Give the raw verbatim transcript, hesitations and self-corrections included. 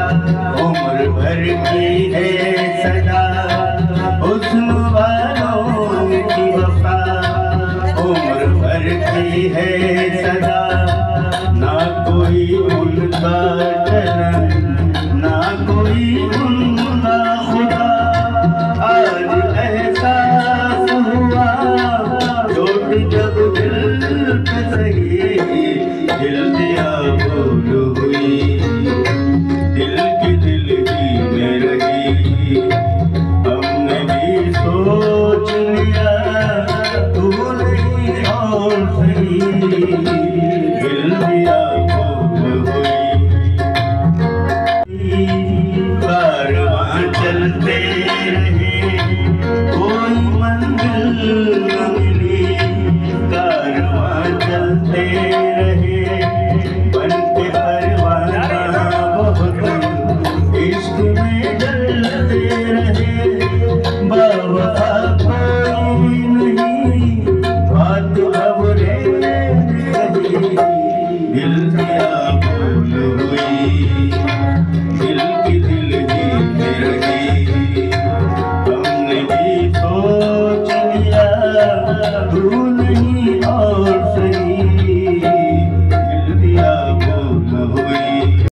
उम्र भर की है सदा हुस्न वालों की वफा, उम्र भर की है सदा, ना कोई उनका जन्म ना कोई उनका खुदा। आज एहसास हुआ चोट जब दिल पे सही, दिल दिया भूल हुई, दिल की दिल ही में रही। हमने भी सोच लिया तू नहीं और सही, दिल दिया भूल हुई। कारवां चलते रहे कोई मंजिल न मिली, कारवां चलते रहे बनते परवाना बहुत इश्क में जलते रहे। बाबा कोई नहीं बात अब रे कही, दिल दिया भूल हुई, दिल की दिल ही में रही। हमने भी सोच लिया तू